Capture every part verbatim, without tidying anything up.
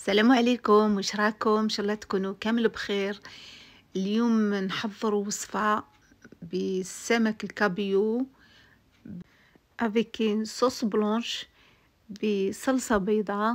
السلام عليكم، واش راكم؟ ان شاء الله تكونوا كامل بخير. اليوم نحضر وصفة بالسمك الكابيو افيك صوص بلونش بصلصة بيضاء.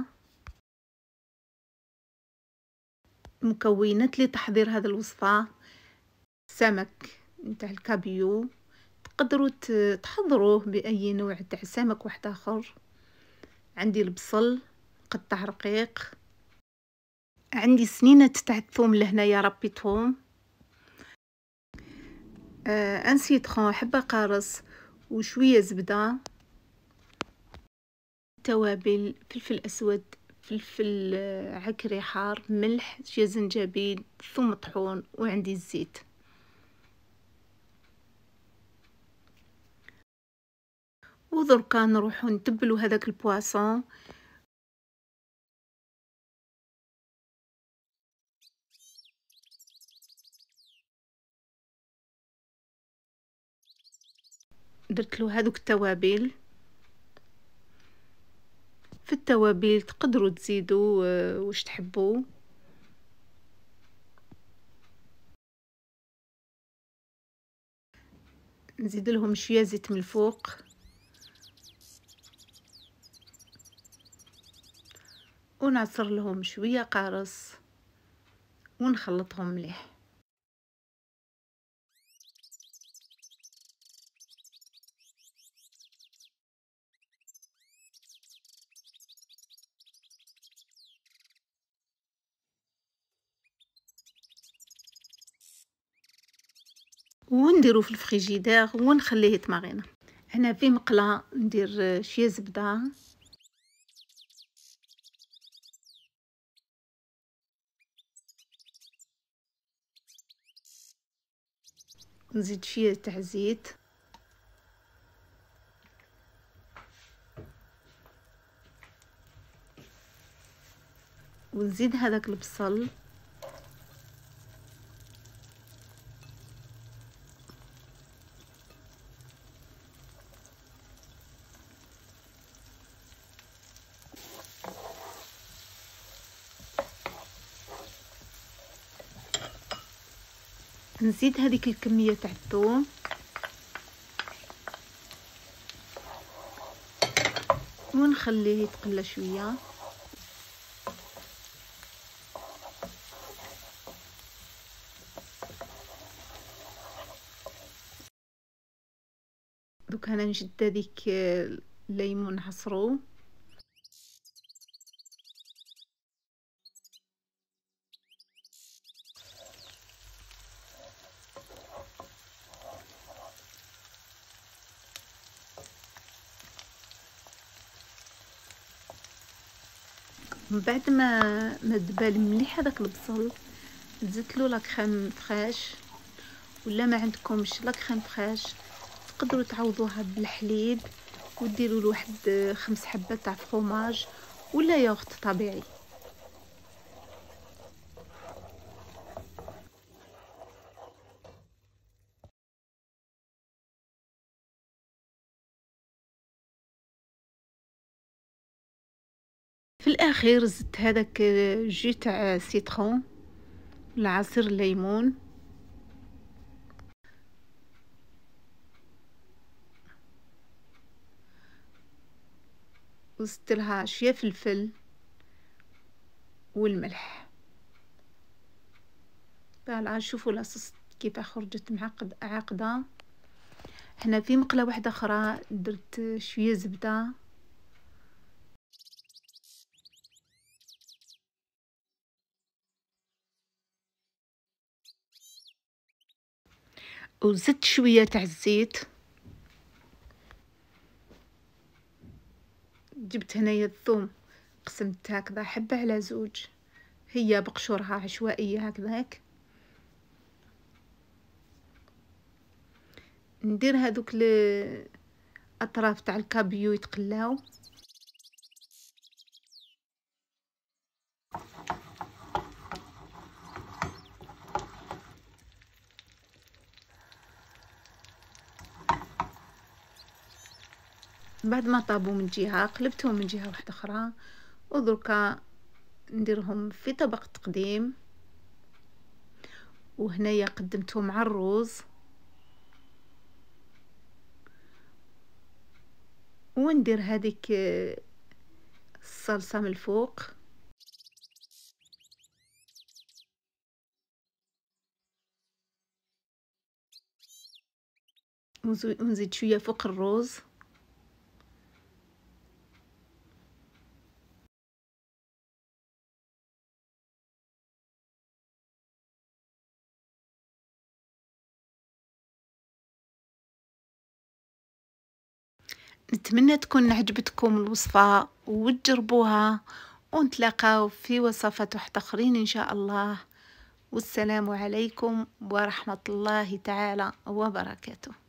مكونات لتحضير هذه الوصفة: سمك نتاع الكابيو، تقدروا تحضروه باي نوع تاع سمك واحد اخر. عندي البصل قطع رقيق، عندي سنينة تاع الثوم لهنايا ربيتهم، آه ان سيترون حبة قارص وشوية زبدة، توابل فلفل اسود، فلفل عكري حار، ملح، شوية زنجبيل، ثوم مطحون، وعندي الزيت. ودركا نروحو نتبلو هذاك البواسون. درتلو هذوك التوابل. في التوابل تقدروا تزيدوا واش تحبوا. نزيد لهم شويه زيت من الفوق، ونعصر لهم شويه قارص ونخلطهم مليح. ونديرو في الفريجيدير ونخليه يتمغينا. هنا في مقله ندير شويه زبده، نزيد شويه تاع زيت، ونزيد هذاك البصل، نزيد هذيك الكميه تاع الثوم، ونخليه يتقلى شويه. دوك انا نشد هذيك الليمون نعصرو، من بعد ما ما دبال مليح هذاك البصل زدتلو لا كريم فريش، ولا ما عندكمش لا كريم فريش تقدروا تعوضوها بالحليب وديروا له واحد خمس حبات تاع فروماج ولا ياغورت طبيعي. في الاخير زدت هذاك جو تاع سيترون ولا عصير الليمون، وزدت لها شويه فلفل والملح. فوالا شوفوا لاصوص كيف خرجت معقد عاقده. هنا في مقله واحده اخرى درت شويه زبده، وزدت شويه تاع الزيت. جبت هنايا الثوم قسمت هكذا حبه على زوج، هي بقشورها عشوائيه هكذاك. ندير هذوك الاطراف تاع الكابيو يتقلاو، بعد ما طابوا من جهه قلبتهم من جهه واحده اخرى. ودركا نديرهم في طبق تقديم، وهنايا قدمتهم مع الروز، وندير هذيك الصلصة من الفوق، ونزيد شوية فوق الروز. نتمنى تكون عجبتكم الوصفة وتجربوها، ونتلاقاو في وصفات واحدة اخرين ان شاء الله. والسلام عليكم ورحمة الله تعالى وبركاته.